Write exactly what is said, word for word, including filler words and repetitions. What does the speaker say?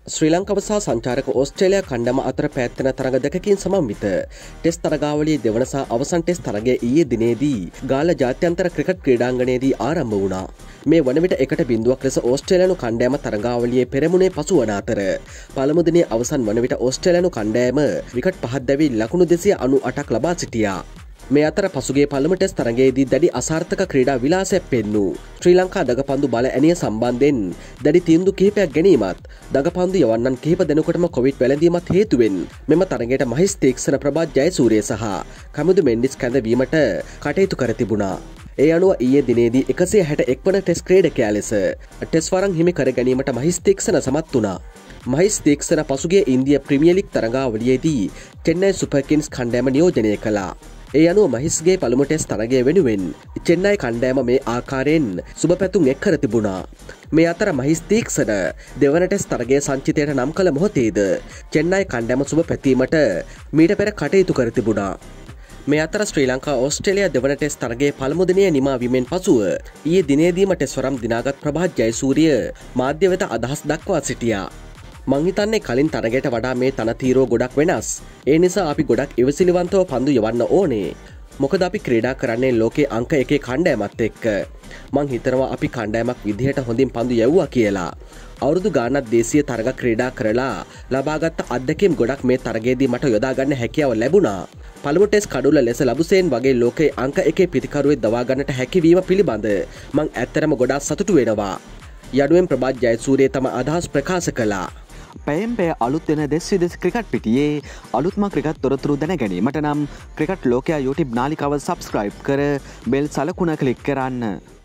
ශ්‍රී ලංකාව සහ සංචාරක ඕස්ට්‍රේලියා කණ්ඩායම අතර පැවැත්වෙන තරඟ දෙකකින් සමන්විත ටෙස්ට් තරගාවලියේ දෙවන සහ අවසන් ටෙස්ට් තරගය ඊයේ දිනේදී ගාල්ල ජාත්‍යන්තර ක්‍රිකට් ක්‍රීඩාංගණයේදී ආරම්භ වුණා. මේ වන විට එකට බිඳුවක් ලෙස ඕස්ට්‍රේලියානු කණ්ඩායම තරගාවලියේ පෙරමුණේ පසු වන අතර පළමු දිනේ අවසන් වන විට ඕස්ට්‍රේලියානු කණ්ඩායම විකට් පහක් දැවී ලකුණු දෙසිය අනූ අටක් ලබා සිටියා. මේ අතර පසුගේ පළමු ටෙස්ට් තරගයේදී දැඩි අසාර්ථක ක්‍රීඩා විලාසයක් පෙන්වූ ශ්‍රී ලංකා දගපන්දු බල ඇණිය සම්බන්ධයෙන් දැඩි තීන්දුව කිහිපයක් ගැනීමත් දගපන්දු යවන්නන් කිහිප දෙනෙකුටම කොවිඩ් වැළඳීමත් හේතුවෙන් මෙම තරගයට මහිස් තීක්ෂණ ප්‍රභාත් ජයසූරිය සහ කමිදු මෙන්ඩිස් කැඳවීමට කටයුතු කර තිබුණා. ඒ අනුව ඊයේ දිනේදී එකසිය හැට එක් වන ටෙස්ට් ක්‍රීඩකයා ලෙස ටෙස්ට් වරම් හිමි කර ගැනීමට මහිස් තීක්ෂණ සමත් වුණා. මහිස් තීක්ෂණ පසුගිය ඉන්දියා ප්‍රීමියර් ලීග් තරගාවලියේදී චෙන්නයි සුපර් කිංස් කණ්ඩායම නියෝජනය කළා. ඒ අනුව මහිස්ගේ පළමු ටෙස්ට් තරගය වෙනුවෙන් චෙන්නයි කණ්ඩායම මේ ආකාරයෙන් සුබ පැතුම් එක් කර තිබුණා. මේ අතර මහිස් තීක්ෂණ දෙවන ටෙස්ට් තරගයේ සංචිතයට නම් කළ මොහොතේද චෙන්නයි කණ්ඩායම සුබ පැතීමට මීට පෙර කටයුතු කර තිබුණා. මේ අතර ශ්‍රී ලංකා ඕස්ට්‍රේලියා දෙවන ටෙස්ට් තරගයේ පළමු දිනය නිමා වීමෙන් පසුව ඊයේ දිනේදීම ටෙස්ට් වරම් දිනාගත් ප්‍රභාත් ජයසූරිය මාධ්‍ය වෙත අදහස් දක්වා සිටියා. මං හිතන්නේ කලින් තරගයට වඩා මේ තන තීරෝ ගොඩක් වෙනස්. ඒ නිසා අපි ගොඩක් ඉවසිලිවන්තව පන්දු යවන්න ඕනේ. මොකද අපි ක්‍රීඩා කරන්නේ ලෝකේ අංක එකේ කණ්ඩායමත් එක්ක. මං හිතනවා අපි කණ්ඩායමක් විදිහට හොඳින් පන්දු යවුවා කියලා. අවුරුදු ගානක් දේශීය තරග ක්‍රීඩා කරලා ලබාගත් අත්දැකීම් ගොඩක් මේ තරගයේදී මට යොදා ගන්න හැකියාව ලැබුණා. පළමු ටෙස්ට් කඩුල ලෙස ලබුසේන් වගේ ලෝකේ අංක එකේ පිතිකරුවෙක් දවා ගන්නට හැකියවීම පිළිබඳ මං ඇත්තටම ගොඩාක් සතුටු වෙනවා. යනුවෙන් ප්‍රභාත් ජයසූරිය තම අදහස් ප්‍රකාශ කළා. පැයෙන් පැය අලුත් වෙන දෙස් විදෙස් ක්‍රිකට් පිටියේ අලුත්ම ක්‍රිකට් තොරතුරු දැන ගැනීමට නම් ක්‍රිකට් ලෝකයා YouTube නාලිකාව සබ්ස්ක්‍රයිබ් කර බෙල් සලකුණ ක්ලික් කරන්න.